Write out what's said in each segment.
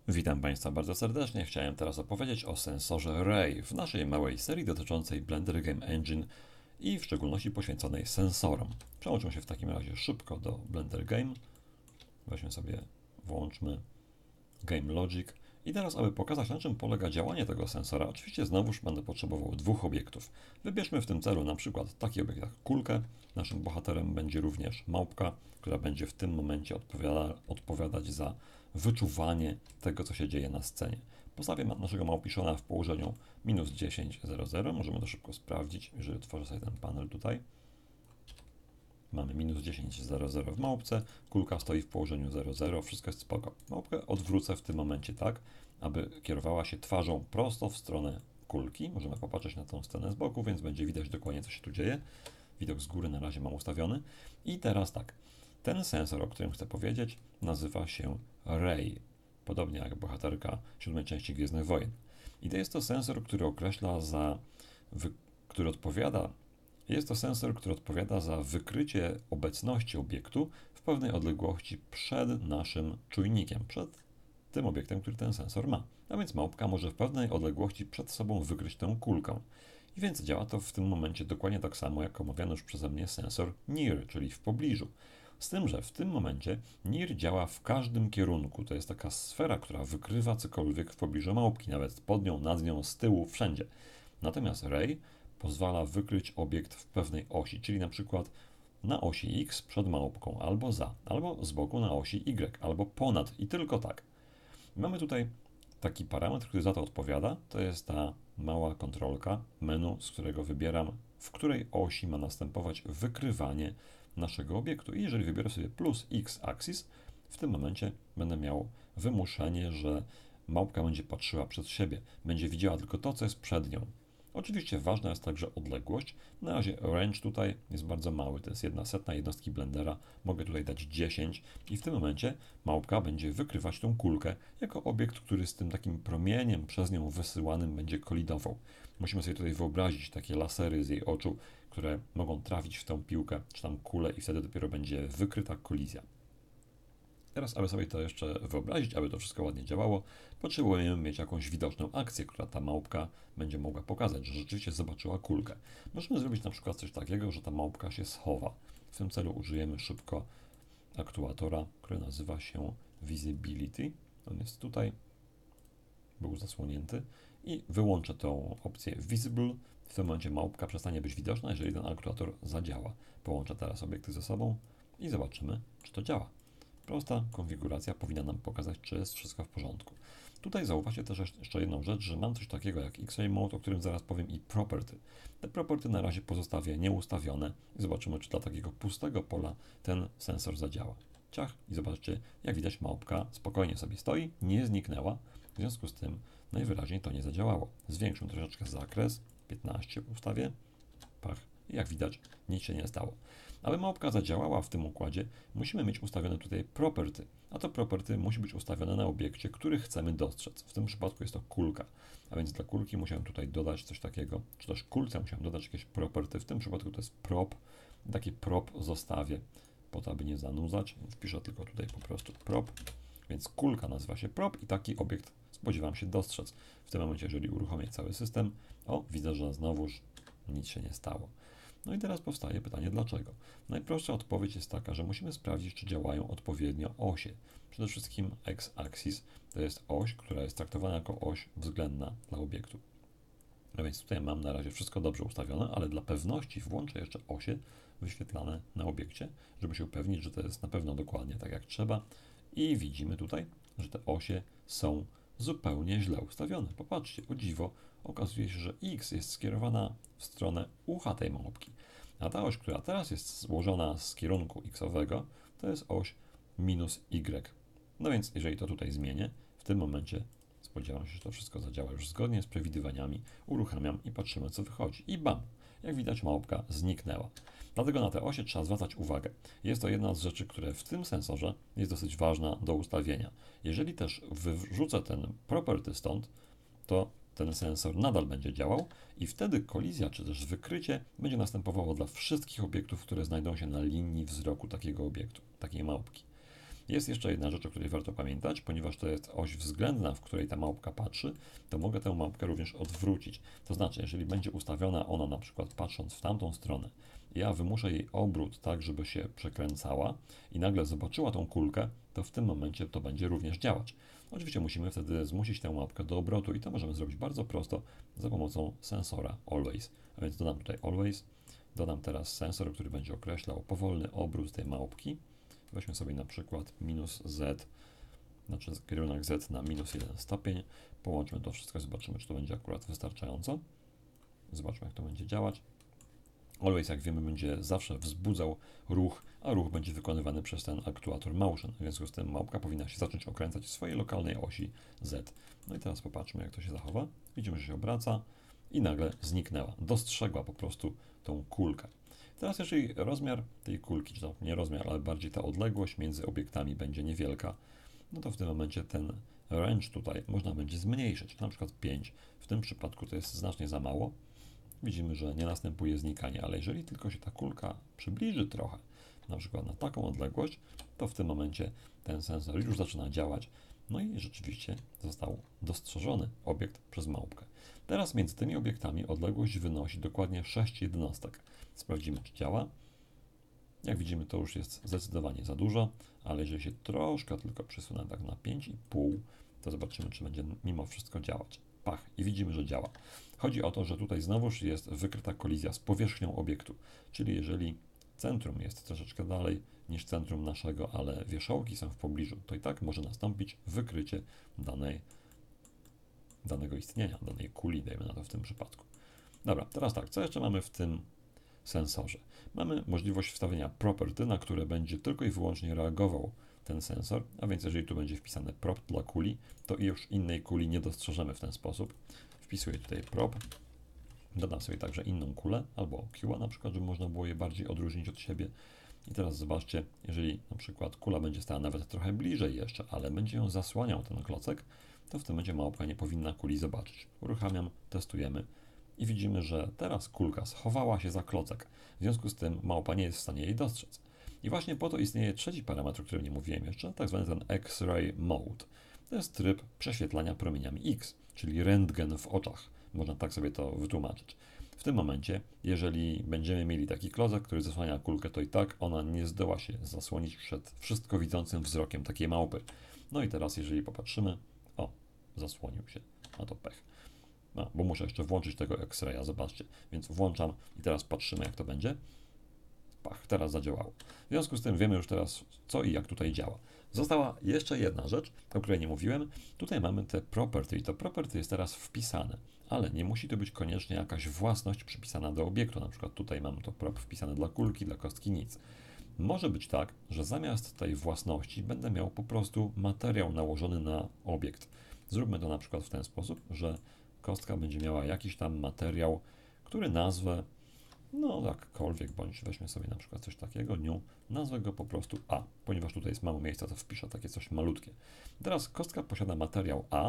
Witam Państwa bardzo serdecznie. Chciałem teraz opowiedzieć o sensorze Ray w naszej małej serii dotyczącej Blender Game Engine i w szczególności poświęconej sensorom. Przełączmy się w takim razie szybko do Blender Game. Weźmy sobie, włączmy Game Logic. I teraz, aby pokazać, na czym polega działanie tego sensora, oczywiście znowuż będę potrzebował dwóch obiektów. Wybierzmy w tym celu na przykład taki obiekt jak kulkę. Naszym bohaterem będzie również małpka, która będzie w tym momencie odpowiadać za wyczuwanie tego, co się dzieje na scenie. Postawię naszego małpiszona w położeniu -10,00. Możemy to szybko sprawdzić, jeżeli otworzę sobie ten panel tutaj. Mamy -10,00 w małpce, kulka stoi w położeniu 0,0, wszystko jest spoko. Małpkę odwrócę w tym momencie tak, aby kierowała się twarzą prosto w stronę kulki. Możemy popatrzeć na tą scenę z boku, więc będzie widać dokładnie, co się tu dzieje. Widok z góry na razie mam ustawiony. I teraz tak, ten sensor, o którym chcę powiedzieć, nazywa się Ray, podobnie jak bohaterka 7. części Gwiezdnych Wojen. I to jest to sensor, który określa który odpowiada jest to sensor, który odpowiada za wykrycie obecności obiektu w pewnej odległości przed naszym czujnikiem, przed tym obiektem, który ten sensor ma. A więc małpka może w pewnej odległości przed sobą wykryć tę kulkę. I więc działa to w tym momencie dokładnie tak samo, jak omawiany już przeze mnie sensor NIR, czyli w pobliżu. Z tym, że w tym momencie NIR działa w każdym kierunku. To jest taka sfera, która wykrywa cokolwiek w pobliżu małpki, nawet pod nią, nad nią, z tyłu, wszędzie. Natomiast Ray pozwala wykryć obiekt w pewnej osi, czyli na przykład na osi X przed małpką, albo za, albo z boku na osi Y, albo ponad i tylko tak. Mamy tutaj taki parametr, który za to odpowiada, to jest ta mała kontrolka menu, z którego wybieram, w której osi ma następować wykrywanie naszego obiektu. I jeżeli wybiorę sobie plus X axis, w tym momencie będę miał wymuszenie, że małpka będzie patrzyła przed siebie, będzie widziała tylko to, co jest przed nią. Oczywiście ważna jest także odległość. Na razie range tutaj jest bardzo mały, to jest 1/100 jednostki blendera. Mogę tutaj dać 10 i w tym momencie małpka będzie wykrywać tą kulkę jako obiekt, który z tym takim promieniem przez nią wysyłanym będzie kolidował. Musimy sobie tutaj wyobrazić takie lasery z jej oczu, które mogą trafić w tę piłkę czy tam kulę i wtedy dopiero będzie wykryta kolizja. Teraz, aby sobie to jeszcze wyobrazić, aby to wszystko ładnie działało, potrzebujemy mieć jakąś widoczną akcję, która ta małpka będzie mogła pokazać, że rzeczywiście zobaczyła kulkę. Możemy zrobić na przykład coś takiego, że ta małpka się schowa. W tym celu użyjemy szybko aktuatora, który nazywa się Visibility. On jest tutaj, był zasłonięty i wyłączę tą opcję Visible. W tym momencie małpka przestanie być widoczna, jeżeli ten aktuator zadziała. Połączę teraz obiekty ze sobą i zobaczymy, czy to działa. Prosta konfiguracja powinna nam pokazać, czy jest wszystko w porządku. Tutaj zauważcie też jeszcze jedną rzecz, że mam coś takiego jak X-Ray Mode, o którym zaraz powiem, i Property. Te property na razie pozostawię nieustawione i zobaczymy, czy dla takiego pustego pola ten sensor zadziała. Ciach i zobaczcie, jak widać małpka spokojnie sobie stoi, nie zniknęła, w związku z tym najwyraźniej to nie zadziałało. Zwiększmy troszeczkę zakres, 15 ustawię, pach, i jak widać nic się nie stało. Aby małpka zadziałała w tym układzie, musimy mieć ustawione tutaj property, a to property musi być ustawione na obiekcie, który chcemy dostrzec. W tym przypadku jest to kulka, a więc dla kulki musiałem tutaj dodać coś takiego, czy też kulce musiałem dodać jakieś property, w tym przypadku to jest prop, taki prop zostawię, po to aby nie zanudzać, wpiszę tylko tutaj po prostu prop, więc kulka nazywa się prop i taki obiekt spodziewam się dostrzec. W tym momencie, jeżeli uruchomię cały system, widzę, że znowuż nic się nie stało. No i teraz powstaje pytanie, dlaczego? Najprostsza odpowiedź jest taka, że musimy sprawdzić, czy działają odpowiednio osie. Przede wszystkim x-axis to jest oś, która jest traktowana jako oś względna dla obiektu. No więc tutaj mam na razie wszystko dobrze ustawione, ale dla pewności włączę jeszcze osie wyświetlane na obiekcie, żeby się upewnić, że to jest na pewno dokładnie tak jak trzeba. I widzimy tutaj, że te osie są zupełnie źle ustawione. Popatrzcie, o dziwo, okazuje się, że X jest skierowana w stronę ucha tej małpki, a ta oś, która teraz jest złożona z kierunku x-owego, to jest oś -y. No więc jeżeli to tutaj zmienię, w tym momencie spodziewam się, że to wszystko zadziała już zgodnie z przewidywaniami, uruchamiam i patrzymy, co wychodzi. I bam! Jak widać, małpka zniknęła. Dlatego na te osie trzeba zwracać uwagę. Jest to jedna z rzeczy, które w tym sensorze jest dosyć ważna do ustawienia. Jeżeli też wyrzucę ten property stąd, to ten sensor nadal będzie działał i wtedy kolizja czy też wykrycie będzie następowało dla wszystkich obiektów, które znajdą się na linii wzroku takiego obiektu, takiej małpki. Jest jeszcze jedna rzecz, o której warto pamiętać, ponieważ to jest oś względna, w której ta małpka patrzy, to mogę tę małpkę również odwrócić. To znaczy, jeżeli będzie ustawiona ona na przykład patrząc w tamtą stronę, ja wymuszę jej obrót tak, żeby się przekręcała i nagle zobaczyła tą kulkę, to w tym momencie to będzie również działać. Oczywiście musimy wtedy zmusić tę małpkę do obrotu i to możemy zrobić bardzo prosto za pomocą sensora Always. A więc dodam tutaj Always, dodam teraz sensor, który będzie określał powolny obrót tej małpki. Weźmy sobie na przykład minus z, znaczy kierunek z na minus 1 stopień. Połączmy to wszystko, zobaczymy, czy to będzie akurat wystarczająco. Zobaczmy, jak to będzie działać. Always, jak wiemy, będzie zawsze wzbudzał ruch, a ruch będzie wykonywany przez ten aktuator motion. W związku z tym małpka powinna się zacząć okręcać w swojej lokalnej osi Z. No i teraz popatrzmy, jak to się zachowa. Widzimy, że się obraca i nagle zniknęła. Dostrzegła po prostu tą kulkę. Teraz jeżeli rozmiar tej kulki, czy to nie rozmiar, ale bardziej ta odległość między obiektami będzie niewielka, no to w tym momencie ten range tutaj można będzie zmniejszyć, na przykład 5. W tym przypadku to jest znacznie za mało. Widzimy, że nie następuje znikanie, ale jeżeli tylko się ta kulka przybliży trochę, na przykład na taką odległość, to w tym momencie ten sensor już zaczyna działać. No i rzeczywiście został dostrzeżony obiekt przez małpkę. Teraz między tymi obiektami odległość wynosi dokładnie 6 jednostek. Sprawdzimy, czy działa. Jak widzimy, to już jest zdecydowanie za dużo, ale jeżeli się troszkę tylko przesunę tak na 5,5, to zobaczymy, czy będzie mimo wszystko działać. Pach, i widzimy, że działa. Chodzi o to, że tutaj znowuż jest wykryta kolizja z powierzchnią obiektu, czyli jeżeli centrum jest troszeczkę dalej niż centrum naszego, ale wierzchołki są w pobliżu, to i tak może nastąpić wykrycie danego istnienia, danej kuli, dajmy na to w tym przypadku. Dobra, teraz tak, co jeszcze mamy w tym sensorze? Mamy możliwość wstawienia property, na które będzie tylko i wyłącznie reagował ten sensor, a więc jeżeli tu będzie wpisane prop dla kuli, to już innej kuli nie dostrzeżemy w ten sposób. Wpisuję tutaj prop, dodam sobie także inną kulę, albo Q na przykład, żeby można było je bardziej odróżnić od siebie. I teraz zobaczcie, jeżeli na przykład kula będzie stała nawet trochę bliżej jeszcze, ale będzie ją zasłaniał ten klocek, to w tym momencie małpka nie powinna kuli zobaczyć. Uruchamiam, testujemy i widzimy, że teraz kulka schowała się za klocek. W związku z tym małpa nie jest w stanie jej dostrzec. I właśnie po to istnieje trzeci parametr, o którym nie mówiłem jeszcze, tak zwany ten X-ray mode. To jest tryb prześwietlania promieniami X, czyli rentgen w oczach. Można tak sobie to wytłumaczyć. W tym momencie, jeżeli będziemy mieli taki klocek, który zasłania kulkę, to i tak ona nie zdoła się zasłonić przed wszystko widzącym wzrokiem takiej małpy. No i teraz, jeżeli popatrzymy, o, zasłonił się, a to pech. No, bo muszę jeszcze włączyć tego X-raya, zobaczcie. Więc włączam i teraz patrzymy, jak to będzie. Pach, teraz zadziałało. W związku z tym wiemy już teraz, co i jak tutaj działa. Została jeszcze jedna rzecz, o której nie mówiłem. Tutaj mamy te property i to property jest teraz wpisane, ale nie musi to być koniecznie jakaś własność przypisana do obiektu. Na przykład tutaj mam to prop wpisane dla kulki, dla kostki nic. Może być tak, że zamiast tej własności będę miał po prostu materiał nałożony na obiekt. Zróbmy to na przykład w ten sposób, że kostka będzie miała jakiś tam materiał, który nazwę, no jakkolwiek, bądź weźmy sobie na przykład coś takiego, nazwę go po prostu A, ponieważ tutaj jest mało miejsca, to wpiszę takie coś malutkie. Teraz kostka posiada materiał A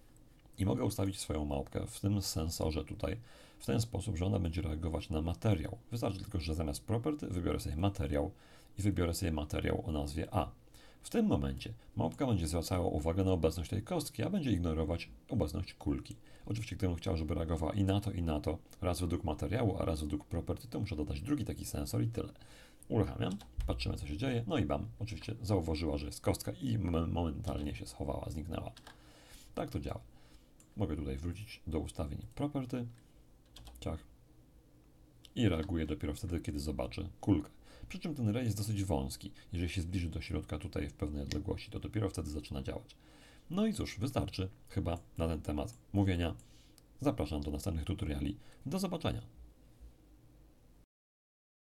i mogę ustawić swoją małpkę w tym sensorze tutaj w ten sposób, że ona będzie reagować na materiał. Wystarczy tylko, że zamiast property wybiorę sobie materiał i wybiorę sobie materiał o nazwie A. W tym momencie małpka będzie zwracała uwagę na obecność tej kostki, a będzie ignorować obecność kulki. Oczywiście, gdybym chciał, żeby reagowała i na to, raz według materiału, a raz według property, to muszę dodać drugi taki sensor i tyle. Uruchamiam, patrzymy, co się dzieje, no i bam, oczywiście zauważyła, że jest kostka i momentalnie się schowała, zniknęła. Tak to działa. Mogę tutaj wrócić do ustawień property, ciach, i reaguje dopiero wtedy, kiedy zobaczy kulkę. Przy czym ten ray jest dosyć wąski. Jeżeli się zbliży do środka tutaj w pewnej odległości, to dopiero wtedy zaczyna działać. No i cóż, wystarczy chyba na ten temat mówienia. Zapraszam do następnych tutoriali. Do zobaczenia.